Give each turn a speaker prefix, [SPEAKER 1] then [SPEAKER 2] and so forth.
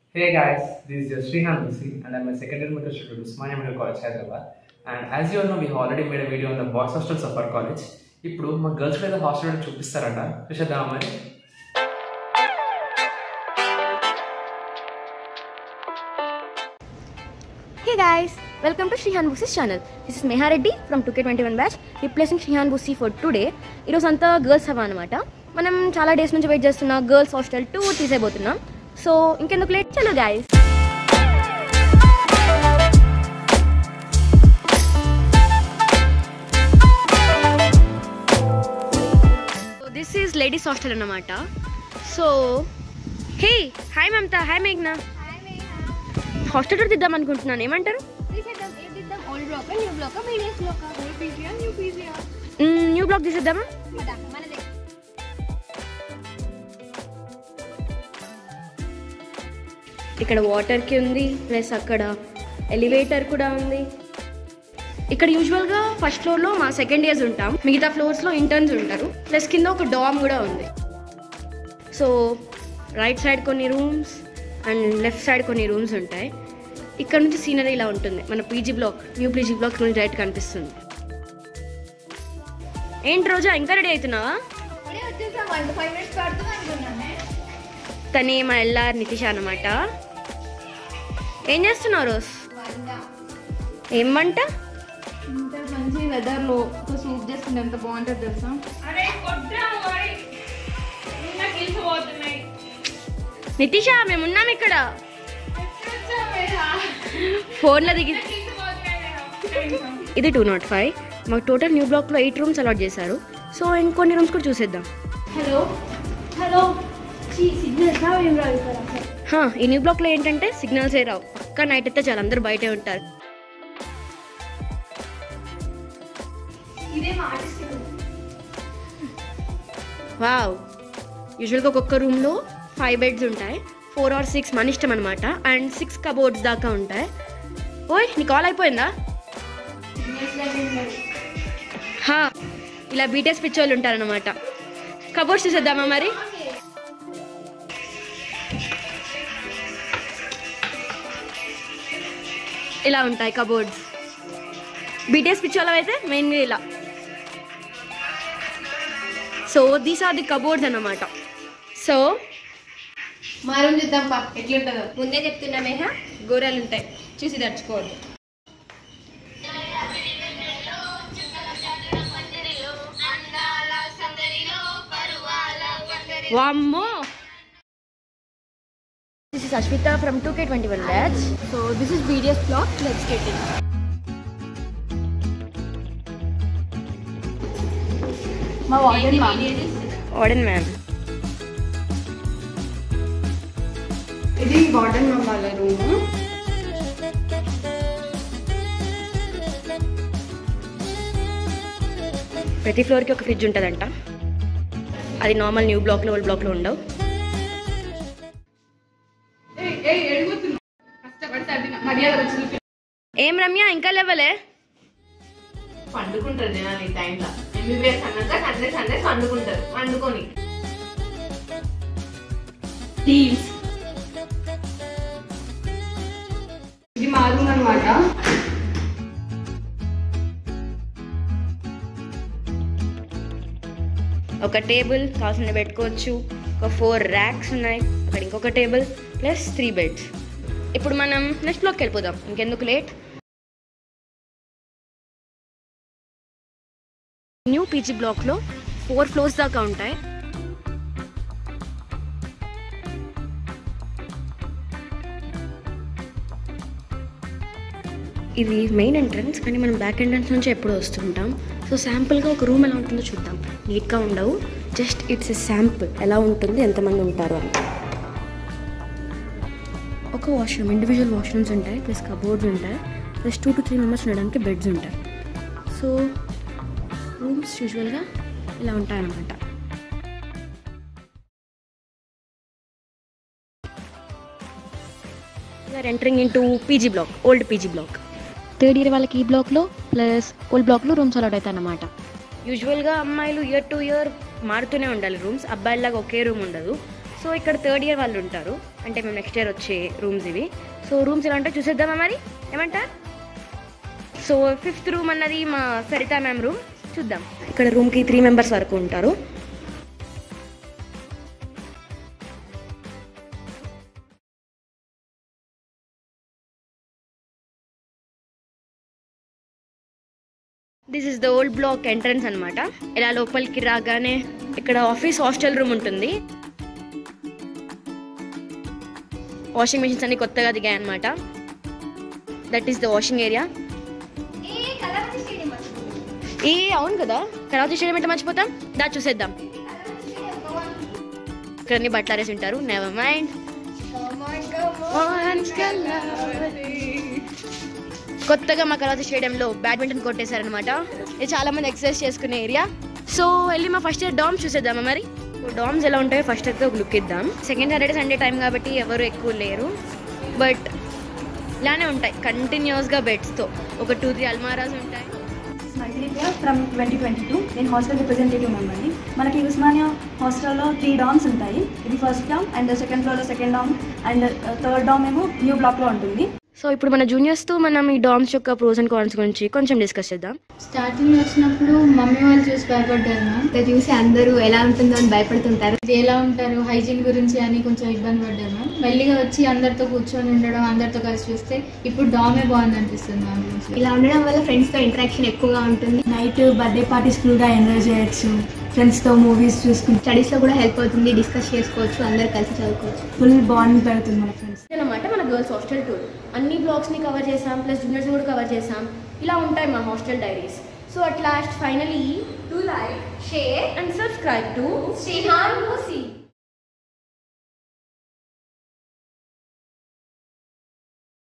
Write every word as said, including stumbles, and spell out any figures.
[SPEAKER 1] Hey guys, this is your Shrihan Busi and I'm a second year medical student at Osmania Medical College, Hyderabad. And as you all know, we have already made a video on the boys hostels of our college. Now, my girls play the hostel and chupistaranta. Chusedama mari.
[SPEAKER 2] Hey guys, welcome to Shrihan Busi's channel. This is Meha from two K twenty-one batch, replacing Shrihan Busi for today. It was anta girls hava anamata. Manam chala days nunchi wait chestunna girls hostel two teesebothunam. So inkenduku late chalo guys. So this is ladies hostel anamata. So hey, hi Mamta, hi Meghna. Hostel tour diddam anukuntunnanu emantaru
[SPEAKER 3] తీసేద్దాం ఏ దిద్దాం old block new block medium block old పీజీయా new పీజీయా
[SPEAKER 2] new block తీసేద్దామా
[SPEAKER 3] పద మనదే
[SPEAKER 2] ఇక్కడ water కి ఉంది ప్లస్ అక్కడ ఎలివేటర్ కూడా ఉంది. ఇక్కడ యూజువల్ గా ఫస్ట్ ఫ్లోర్ లో మా సెకండ్ ఇయర్స్ ఉంటాం, మిగతా ఫ్లోర్స్ లో ఇంటర్న్స్ ఉంటారు, ప్లస్ కింద ఒక డామ్ కూడా ఉంది. సో రైట్ సైడ్ కొన్ని రూమ్స్ అండ్ లెఫ్ట్ సైడ్ కొన్ని రూమ్స్ ఉంటాయి. ఇక్కడ నుంచి సీనరీ ఇలా ఉంటుంది, మన PG block new PG block నుంచి డైరెక్ట్ కనిపిస్తుంది. ఏంటి రోజా ఇంకా రెడీ అవుతున్నావా? తనే మా ఎల్ఆర్ నితిష అనమాట. ఏం చేస్తున్నావు రోజ్? ఏం వంట?
[SPEAKER 3] ఇంత మంచి వెదర్ లో ఒక సూప్ చేసుకుంటే ఎంత బాగుంటుంది తెలుసా?
[SPEAKER 2] నితిష మేమున్నాం ఇక్కడ, ఫోన్లో దిగి. ఇది టూ నాట్ ఫైవ్ మాకు టోటల్ న్యూ బ్లాక్లో ఎయిట్ రూమ్స్ అలాట్ చేశారు. సో ఇంకొన్ని రూమ్స్ కూడా చూసేద్దాం.
[SPEAKER 3] హలో హలో సిగ్నల్స్ రావు ఏం రావు ఇక్కడ.
[SPEAKER 2] ఈ న్యూ బ్లాక్లో ఏంటంటే సిగ్నల్స్ ఏ రావు, పక్కా నైట్ అయితే చాలా అందరూ బయటే ఉంటారు.
[SPEAKER 3] ఇదే మా ఆర్టిస్ట్ రూమ్.
[SPEAKER 2] వావ్, యూజువల్గా ఒక్కొక్క రూమ్లో ఫైవ్ బెడ్స్ ఉంటాయి, ఫోర్ ఆర్ సిక్స్ మన ఇష్టం అనమాట. అండ్ సిక్స్ కబోర్డ్స్ దాకా ఉంటాయి. ఓయ్ నీ కాల్ అయిపోయిందా? హా, ఇలా బీటెస్ పిచ్చోళ్ళు ఉంటారనమాట. కబోర్డ్స్ చూసేద్దామా మరి? ఇలా ఉంటాయి కబోర్డ్స్. బీటెస్ పిచ్చోళ్ళం అయితే మెయిన్గా ఇలా. So these are the cupboards అన్నమాట. సో
[SPEAKER 3] మా రూమ్ చూద్దాం పా ఎట్లుంటుందో. ముందే చెప్తున్నా మేహ, గోరాలు ఉంటాయి చూసి తడుచుకోవద్దు.
[SPEAKER 2] వామ్మో, this is Ashmita from two K twenty-one batch.
[SPEAKER 3] So this is B D S block. Let's get in. మా వార్డెన్ మ్యామ్.
[SPEAKER 2] Warden ma'am.
[SPEAKER 3] ఇది వార్డెన్ మ్యామ్ వాళ్ళ రూమ్.
[SPEAKER 2] ప్రతి ఫ్లోర్కి ఒక ఫ్రిడ్జ్ ఉంటుందంట. అది నార్మల్ న్యూ బ్లాక్లో ఓల్డ్ బ్లాక్లో ఉండవు. ఏం రమ్య ఇంకా లేవలే?
[SPEAKER 3] పండుకుంటారు జనాలు ఈ టైంలో. ఎంబీబీఎస్ అన్నాక సండే సండే పండుకుంటారు. వండుకొని ఇది మా రూమ్ అనమాట.
[SPEAKER 2] ఒక టేబుల్ కావాల్సిన పెట్టుకోవచ్చు, ఒక ఫోర్ ర్యాక్స్ ఉన్నాయి, అక్కడ ఇంకొక టేబుల్ ప్లస్ త్రీ బెడ్స్. ఇప్పుడు మనం నెక్స్ట్ బ్లాక్కి వెళ్ళిపోదాం, ఇంకెందుకు లేట్. న్యూ పీజీ బ్లాక్లో ఫోర్ ఫ్లోర్స్ దాకా ఉంటాయి. ఇది మెయిన్ ఎంట్రన్స్, కానీ మనం బ్యాక్ ఎంట్రన్స్ నుంచి ఎప్పుడు వస్తుంటాం. సో శాంపుల్గా ఒక రూమ్ ఎలా ఉంటుందో చూద్దాం. నీట్గా ఉండవు, జస్ట్ ఇట్స్ ఎ శాంపుల్ ఎలా ఉంటుంది, ఎంతమంది ఉంటారు అని. ఒక వాష్రూమ్, ఇండివిజువల్ వాష్రూమ్స్ ఉంటాయి, ప్లస్ కబోర్డ్స్ ఉంటాయి, plus two to three members ఉండడానికి బెడ్స్ ఉంటాయి. సో రూమ్స్ యూజువల్గా ఇలా ఉంటాయన్నమాట. We're entering into PG block, old PG block. Third year వాళ్ళకి ఈ బ్లాక్లో ప్లస్ ఓల్డ్ బ్లాక్లో రూమ్స్ అలాట్ అవుతాయి అన్నమాట. యూజువల్గా అమ్మాయిలు ఇయర్ టు ఇయర్ మారుతూనే ఉండాలి రూమ్స్, అబ్బాయిలాగా ఒకే రూమ్ ఉండదు. సో ఇక్కడ థర్డ్ ఇయర్ వాళ్ళు ఉంటారు, అంటే మేము నెక్స్ట్ ఇయర్ వచ్చే రూమ్స్ ఇవి. సో రూమ్స్ ఎలా అంటే చూసేద్దామా మరి, ఏమంటారు? సో ఫిఫ్త్ రూమ్ అన్నది మా సరితా మ్యామ్ రూమ్, చూద్దాం. ఇక్కడ రూమ్కి త్రీ మెంబర్స్ వరకు ఉంటారు. This is the old block entrance అనమాట. ఇలా లోపలికి రాగానే ఇక్కడ ఆఫీస్ హాస్టల్ రూమ్ ఉంటుంది. వాషింగ్ మెషిన్స్ అన్ని కొత్తగా దిగాయి అనమాట. That is the washing area. ఏ అవును కదా, కరావతి స్టేడియం అంటే మర్చిపోతాం, దా చూసేద్దాం. ఇక్కడ అన్ని బట్టలు ఆరేసి ఉంటారు. Never mind. కొత్తగా మా కరావతి స్టేడియంలో బ్యాడ్మింటన్ కొట్టేశారనమాట. ఇది చాలా మంది ఎక్సర్సైజ్ చేసుకునే ఏరియా. సో వెళ్ళి మా ఫస్ట్ ఇయర్ డామ్స్ చూసేద్దామా మరి. డామ్స్ ఎలా ఉంటాయో ఫస్ట్ అయితే ఒక లుక్ ఇద్దాం. సెకండ్ సాటర్డే సండే టైం కాబట్టి ఎవరు ఎక్కువ లేరు, బట్ ఇలానే ఉంటాయి కంటిన్యూస్గా బెడ్స్తో. ఒక టూ త్రీ అల్మారాస్ ఉంటాయి.
[SPEAKER 4] ఫ్రమ్ ట్వంటీ ట్వంటీ టూ నేను హాస్టల్ రిప్రజెంటేటివ్ మెంబర్ని. మనకి ఉస్మానియా హాస్టల్లో త్రీ డామ్స్ ఉంటాయి. ఇది ఫస్ట్ డామ్ అండ్ సెకండ్ ఫ్లోర్లో second dorm and third dorm ఏమో న్యూ బ్లాక్లో ఉంటుంది.
[SPEAKER 2] సో ఇప్పుడు మన జూనియర్స్తో మనం ఈ డామ్స్ యొక్క ప్రోస్ అండ్ కాన్స్ గురించి కొంచెం డిస్కస్ చేద్దాం.
[SPEAKER 3] స్టార్టింగ్ వచ్చినప్పుడు మమ్మీ వాళ్ళు చూసి భయపడ్డారు మ్యామ్. ఇక్కడ చూసి అందరూ ఎలా ఉంటుందో అని భయపడుతుంటారు. ఇది ఎలా ఉంటారు హైజీన్ గురించి అని కొంచెం ఇబ్బంది పడ్డారు మ్యామ్. మెల్లిగా వచ్చి అందరితో కూర్చొని ఉండడం, అందరితో కలిసి చూస్తే ఇప్పుడు డామే బాగుంది అనిపిస్తుంది మ్యామ్. ఇలా ఉండడం వల్ల ఫ్రెండ్స్తో ఇంటరాక్షన్ ఎక్కువగా ఉంటుంది.
[SPEAKER 4] నైట్ బర్త్డే పార్టీస్ ఫుల్గా ఎంజాయ్ చేయొచ్చు. ఫ్రెండ్స్తో మూవీస్ చూసుకుంటే
[SPEAKER 3] స్టడీస్లో కూడా హెల్ప్ అవుతుంది. డిస్కస్ చేసుకోవచ్చు, అందరు కలిసి చదువుకోవచ్చు.
[SPEAKER 4] ఫుల్ బాండ్ పెడుతుంది మన ఫ్రెండ్స్.
[SPEAKER 2] అనమాట మన గర్ల్స్ హాస్టల్ టూర్. అన్ని బ్లాగ్స్ని కవర్ చేసాం, ప్లస్ జూనియర్స్ని కూడా కవర్ చేసాం. ఇలా ఉంటాయి మా hostel diaries. So at last finally
[SPEAKER 3] to like, share
[SPEAKER 2] and subscribe to
[SPEAKER 3] Shrihan Busi.